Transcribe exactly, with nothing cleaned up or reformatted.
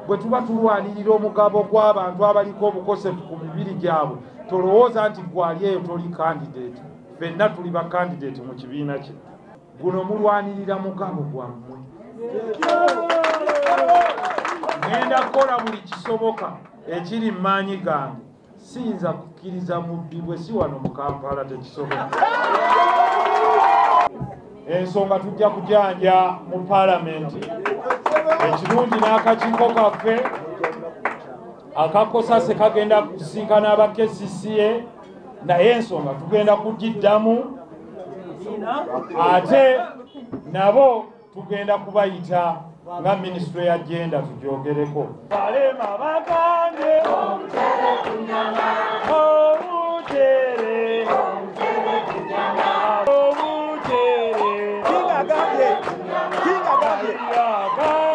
bwe tuba tulwanirira omugabo gw'abantu abaliko obukosefu ku mibiri gyabwe tolowooza nti gwali eyo toli candidate. Ffenna tuli ba candidate mu kibiina kye. Guno mulwanirira mugabo gwammwe. Ngenda kukola buli kisoboka ekiri mu maanyi gange. Siyinza kukkiriza mubbi bwe si wano mu Kampala tekisoboka. Ensonga tujja kujanja mu paalamenti. Ekirungi n'akakiiko kaffe akakosase kagenda kusinkana aba K C C A, naye ensonga tugenda kugiddamu ate nabo tugenda kubayita nga Ministry ya Agenda tugyogereko. Balema bagambye omutere kunyama, omutere omutere kunyama, omutere kinga gambye kinga gambye